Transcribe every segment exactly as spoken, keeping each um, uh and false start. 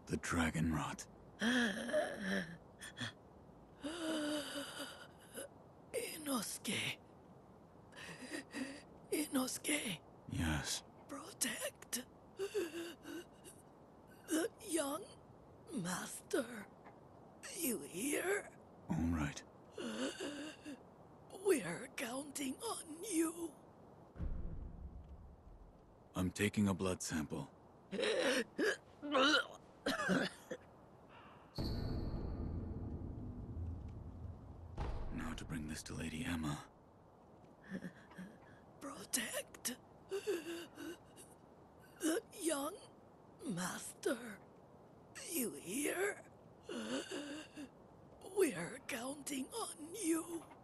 The dragon rot. Inosuke. Inosuke. Yes. Protect the young master. You hear? All right. We're counting on you. I'm taking a blood sample. Now to bring this to Lady Emma. Protect the young master. You hear? We're counting on you.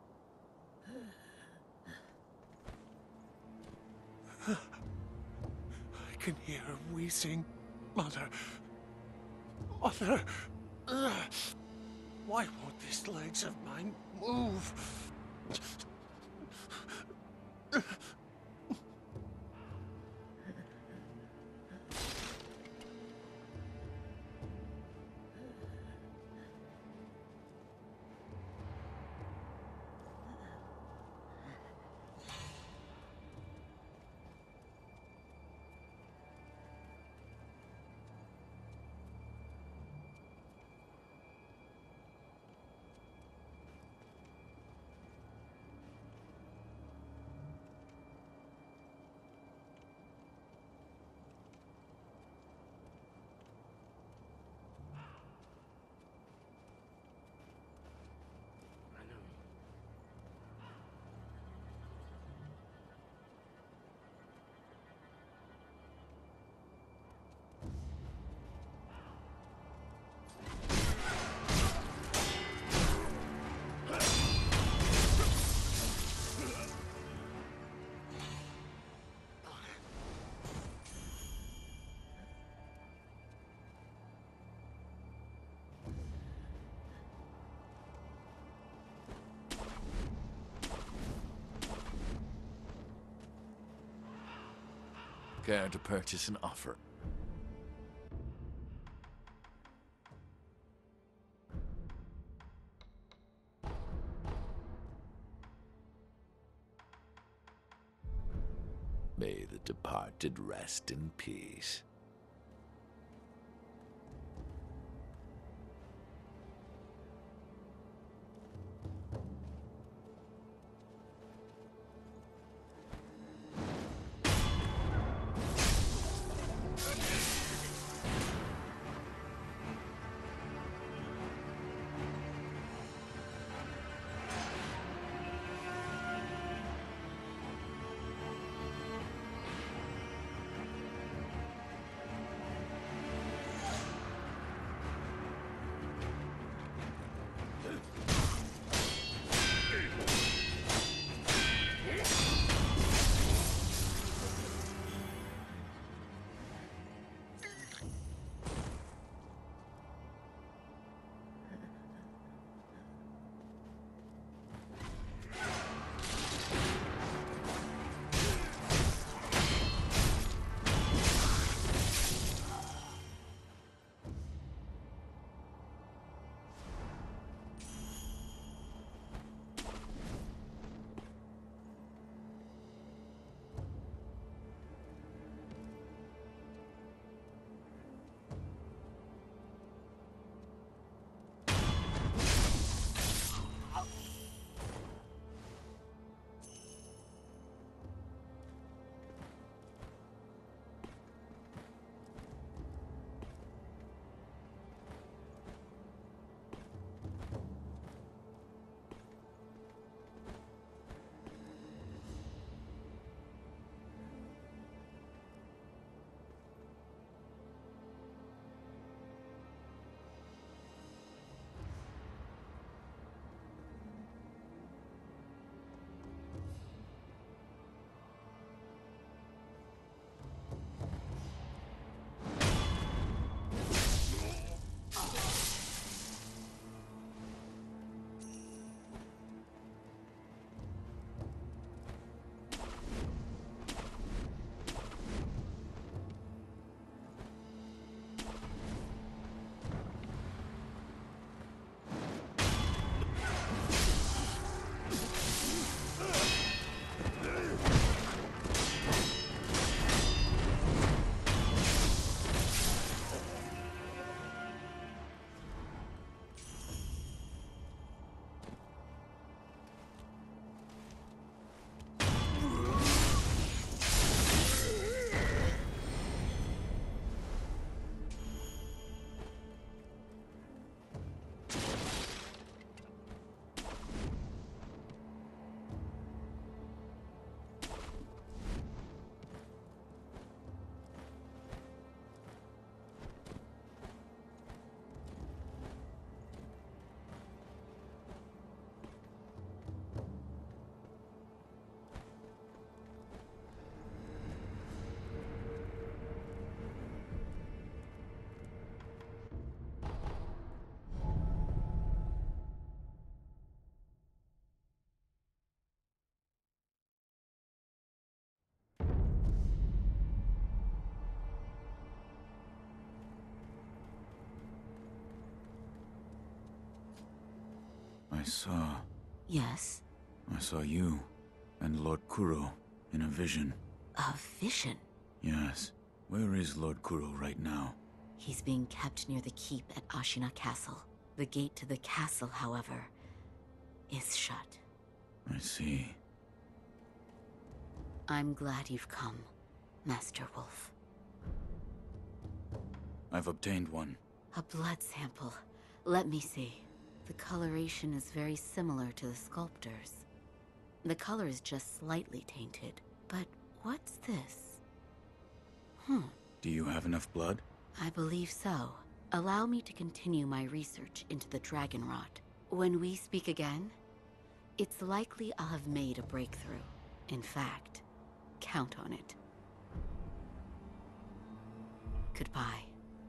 I can hear her wheezing. Mother. Mother. Ugh. Why won't these legs of mine move? Care to purchase an offer? May the departed rest in peace. saw... Yes? I saw you and Lord Kuro in a vision. A vision? Yes. Where is Lord Kuro right now? He's being kept near the keep at Ashina Castle. The gate to the castle, however, is shut. I see. I'm glad you've come, Master Wolf. I've obtained one. A blood sample. Let me see. The coloration is very similar to the sculptor's. The color is just slightly tainted. But what's this? Hmm. Do you have enough blood? I believe so. Allow me to continue my research into the dragon rot. When we speak again, it's likely I'll have made a breakthrough. In fact, count on it. Goodbye.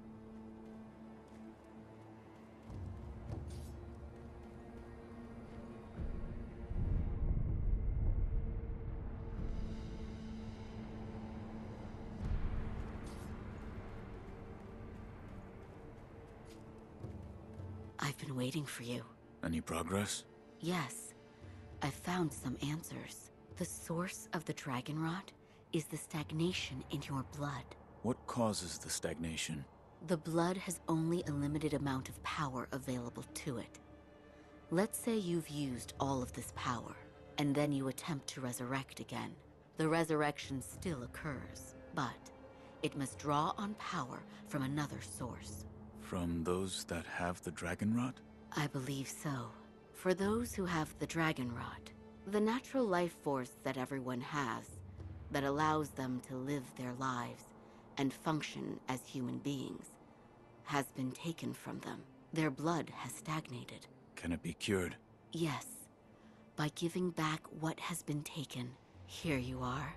I've been waiting for you. Any progress? Yes, I've found some answers. The source of the dragon rot is the stagnation in your blood. What causes the stagnation? The blood has only a limited amount of power available to it. Let's say you've used all of this power, and then you attempt to resurrect again. The resurrection still occurs, but it must draw on power from another source. From those that have the dragon rot? I believe so. For those who have the dragon rot, the natural life force that everyone has, that allows them to live their lives and function as human beings, has been taken from them. Their blood has stagnated. Can it be cured? Yes. By giving back what has been taken. Here you are.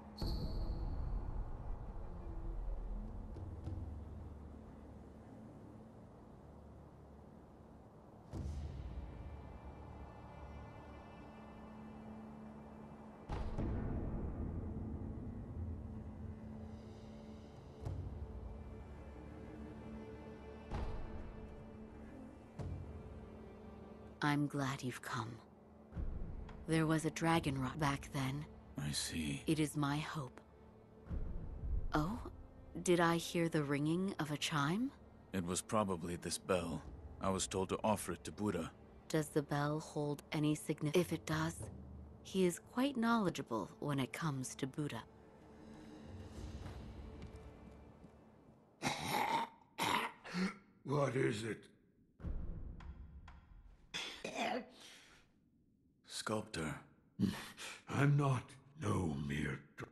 I'm glad you've come. There was a dragon rot back then. I see. It is my hope. Oh? Did I hear the ringing of a chime? It was probably this bell. I was told to offer it to Buddha. Does the bell hold any significance? If it does, he is quite knowledgeable when it comes to Buddha. What is it? Sculptor. I'm not no mere... dr-